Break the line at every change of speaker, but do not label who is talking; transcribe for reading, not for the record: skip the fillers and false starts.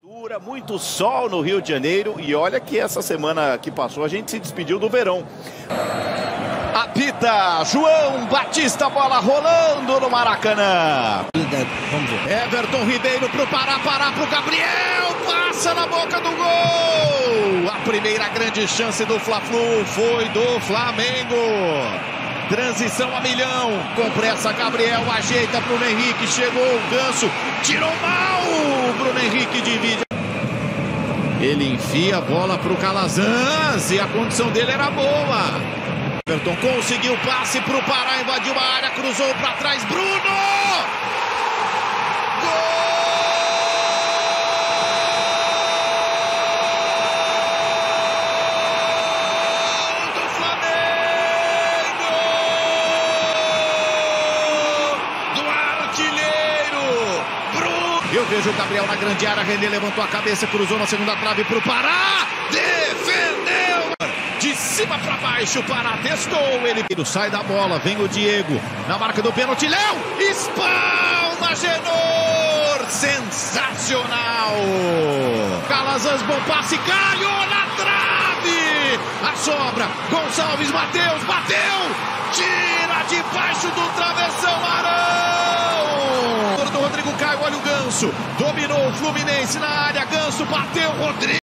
Muito sol no Rio de Janeiro e olha que essa semana que passou a gente se despediu do verão. Apita João Batista, bola rolando no Maracanã.
Vamos ver.
Everton Ribeiro pro Pará pro Gabriel, passa na boca do gol. A primeira grande chance do Fla-Flu foi do Flamengo. Transição a milhão, com pressa Gabriel, ajeita Bruno Henrique, chegou o Ganso, tirou mal, Bruno Henrique divide. Ele enfia a bola para o Calazans e a condição dele era boa. Everton conseguiu o passe para o Pará, invadiu a área, cruzou para trás, Bruno! Gol! Eu vejo o Gabriel na grande área, René levantou a cabeça, cruzou na segunda trave para o Pará, defendeu! De cima para baixo, o Pará testou, ele sai da bola, vem o Diego, na marca do pênalti, Léo, espalma Genor, sensacional! Calazans, bom passe, caiu na trave! A sobra, Gonçalves, Matheus, bateu! Tira debaixo do travessão, Arão! Do Rodrigo Caio, olha o Ganso, dominou o Fluminense na área, Ganso bateu, Rodrigo.